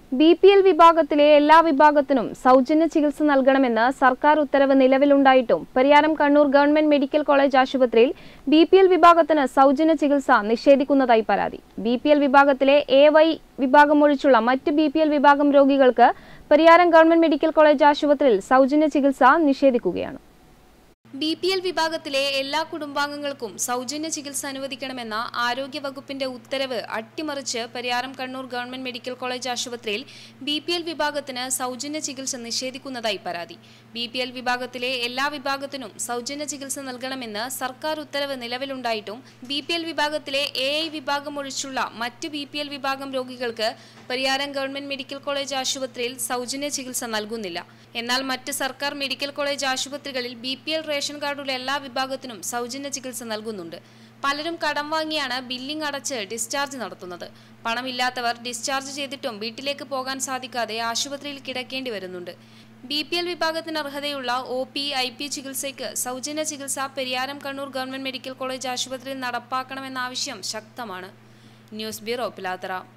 BPL വിഭാഗത്തിലെ എല്ലാ വിഭാഗത്തിനും സൗജന്യ ചികിത്സ നൽകണമെന്ന് സർക്കാർ ഉത്തരവ് നിലവിലുണ്ടായിട്ടും Pariyaram Kannur government medical college ആശുപത്രിയിൽ BPL വിഭാഗത്തിന് സൗജന്യ ചികിത്സ നിഷേധിക്കുന്നതായി പരാതി. BPL വിഭാഗത്തിലെ AY വിഭാഗം ഒഴിച്ചുള്ള മറ്റ് BPL വിഭാഗം രോഗികൾക്ക് പരിയാരം ഗവൺമെന്റ് മെഡിക്കൽ കോളേജ് ആശുപത്രിയിൽ സൗജന്യ ചികിത്സ നിഷേധിക്കുകയാണ്. BPL വിഭാഗത്തിലെ എല്ലാ കുടുംബാംഗങ്ങൾക്കും സൗജന്യ ചികിത്സ അനുവദിക്കണമെന്ന ആരോഗ്യ വകുപ്പിന്റെ ഉത്തരവ് അട്ടിമറിച്ച് Pariyaram Kannur government medical college ആശുപത്രിയിൽ BPL വിഭാഗത്തിന് സൗജന്യ ചികിത്സ നിഷേധിക്കുന്നതായി പരാതി. BPL വിഭാഗത്തിലെ എല്ലാ വിഭാഗത്തിനും സൗജന്യ ചികിത്സ നൽകണമെന്ന് സർക്കാർ ഉത്തരവ് നിലവിലുണ്ടായിട്ടും BPL വിഭാഗത്തിലെ AY വിഭാഗം ഒഴിച്ചുള്ള മറ്റ് BPL വിഭാഗം രോഗികൾക്ക് പരിയാരം ഗവൺമെന്റ് മെഡിക്കൽ കോളേജ് ആശുപത്രിയിൽ സൗജന്യ ചികിത്സ നൽകുന്നില്ല. എന്നാൽ മറ്റ് സർക്കാർ മെഡിക്കൽ കോളേജ് ആശുപത്രികളിൽ BPL റേഷൻ കാർഡുള്ള എല്ലാ വിഭാഗത്തിനും സൗജന്യ ചികിത്സ നൽകുന്നുണ്ട്. പലരും കടം വാങ്ങിയാണ് ബില്ലിംഗ് അടച്ച് ഡിസ്ചാർജ് നടത്തുന്നത്. പണമില്ലാത്തവർ ഡിസ്ചാർജ് ചെയ്തിട്ടും വീട്ടിലേക്ക് പോകാൻ സാധിക്കാതെ ആശുപത്രിയിൽ കിടക്കേണ്ടി വരുന്നുണ്ട്. BPL വിഭാഗത്തിന് അർഹതയുള്ള OP, IP ചികിത്സയ്ക്ക് സൗജന്യ ചികിത്സ Pariyaram Kannur government medical college ആശുപത്രിയിൽ നടപ്പാക്കണമെന്ന ആവശ്യം ശക്തമാണ്. News bureau, Pilathara.